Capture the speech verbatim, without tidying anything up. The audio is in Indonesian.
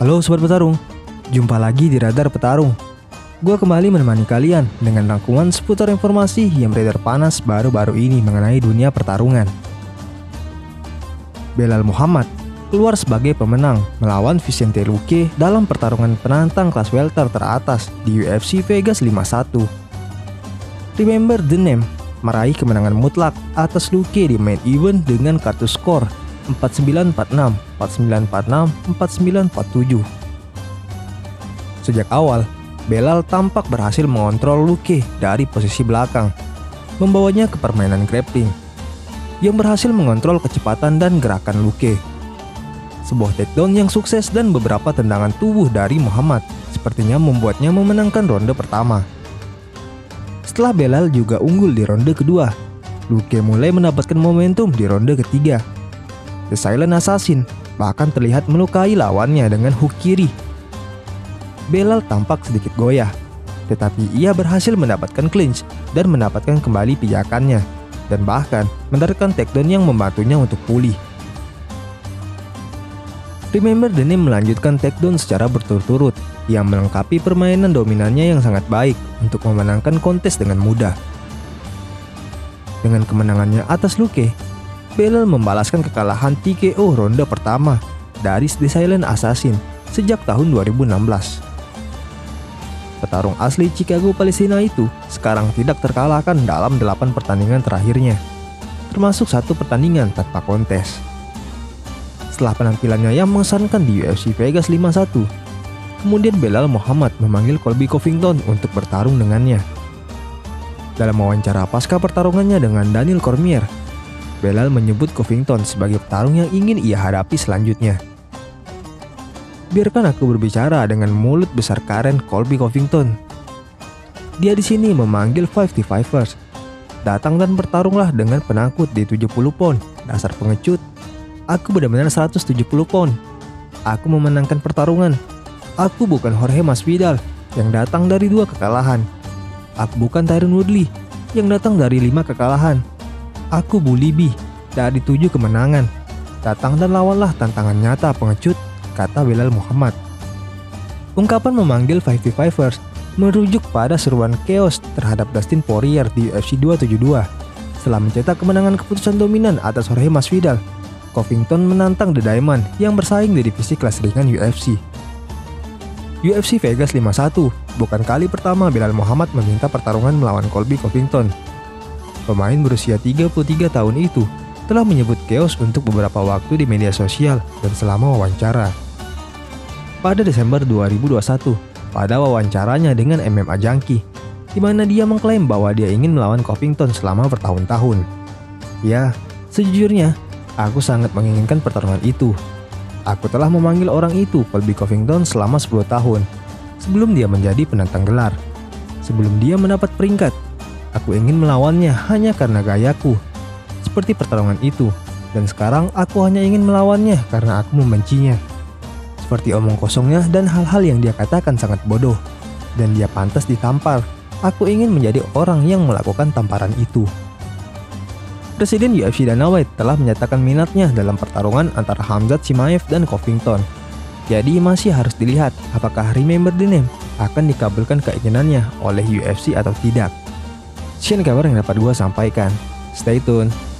Halo Sobat Petarung, jumpa lagi di Radar Petarung. Gua kembali menemani kalian dengan rangkuman seputar informasi yang beredar panas baru-baru ini mengenai dunia pertarungan. Belal Muhammad keluar sebagai pemenang melawan Vicente Luque dalam pertarungan penantang kelas welter teratas di U F C Vegas lima puluh satu. Remember the Name meraih kemenangan mutlak atas Luque di main event dengan kartu skor empat sembilan empat enam, empat sembilan empat enam, empat sembilan empat tujuh. Sejak awal, Belal tampak berhasil mengontrol Luque dari posisi belakang, membawanya ke permainan grappling yang berhasil mengontrol kecepatan dan gerakan Luque. Sebuah takedown yang sukses dan beberapa tendangan tubuh dari Muhammad sepertinya membuatnya memenangkan ronde pertama. Setelah Belal juga unggul di ronde kedua, Luque mulai mendapatkan momentum di ronde ketiga. The Silent Assassin bahkan terlihat melukai lawannya dengan hook kiri. Belal tampak sedikit goyah, tetapi ia berhasil mendapatkan clinch dan mendapatkan kembali pijakannya, dan bahkan mendapatkan takedown yang membantunya untuk pulih. Remember the Name melanjutkan takedown secara berturut-turut yang melengkapi permainan dominannya yang sangat baik untuk memenangkan kontes dengan mudah. Dengan kemenangannya atas Luque, Belal membalaskan kekalahan T K O ronde pertama dari The Silent Assassin sejak tahun dua ribu enam belas. Petarung asli Chicago, Palestina itu sekarang tidak terkalahkan dalam delapan pertandingan terakhirnya, termasuk satu pertandingan tanpa kontes. Setelah penampilannya yang mengesankan di U F C Vegas lima puluh satu, kemudian Belal Muhammad memanggil Colby Covington untuk bertarung dengannya. Dalam wawancara pasca pertarungannya dengan Daniel Cormier, Belal menyebut Covington sebagai petarung yang ingin ia hadapi selanjutnya. Biarkan aku berbicara dengan mulut besar Karen Colby Covington. Dia di sini memanggil lima puluh lima ers. Datang dan bertarunglah dengan penakut di tujuh puluh pound. Dasar pengecut. Aku benar-benar seratus tujuh puluh pound. Aku memenangkan pertarungan. Aku bukan Jorge Masvidal yang datang dari dua kekalahan. Aku bukan Tyron Woodley yang datang dari lima kekalahan. Aku Bully B dari tujuh kemenangan. Datang dan lawanlah tantangan nyata pengecut, kata Belal Muhammad. Ungkapan memanggil lima puluh lima ers merujuk pada seruan chaos terhadap Dustin Poirier di U F C dua tujuh dua. Setelah mencetak kemenangan keputusan dominan atas Jorge Masvidal, Covington menantang The Diamond yang bersaing di divisi kelas ringan U F C. U F C Vegas lima puluh satu bukan kali pertama Belal Muhammad meminta pertarungan melawan Colby Covington. Pemain berusia tiga puluh tiga tahun itu telah menyebut chaos untuk beberapa waktu di media sosial dan selama wawancara. Pada Desember dua ribu dua puluh satu, pada wawancaranya dengan M M A Junkie, di mana dia mengklaim bahwa dia ingin melawan Covington selama bertahun-tahun. Ya, sejujurnya, aku sangat menginginkan pertarungan itu. Aku telah memanggil orang itu, Colby Covington, selama sepuluh tahun, sebelum dia menjadi penantang gelar. Sebelum dia mendapat peringkat, aku ingin melawannya hanya karena gayaku, seperti pertarungan itu, dan sekarang aku hanya ingin melawannya karena aku membencinya. Seperti omong kosongnya dan hal-hal yang dia katakan sangat bodoh, dan dia pantas ditampar. Aku ingin menjadi orang yang melakukan tamparan itu. Presiden U F C Dana White telah menyatakan minatnya dalam pertarungan antara Khamzat Chimaev dan Covington. Jadi masih harus dilihat apakah Remember the Name akan dikabulkan keinginannya oleh U F C atau tidak. Sekian kabar yang dapat gue sampaikan. Stay tune.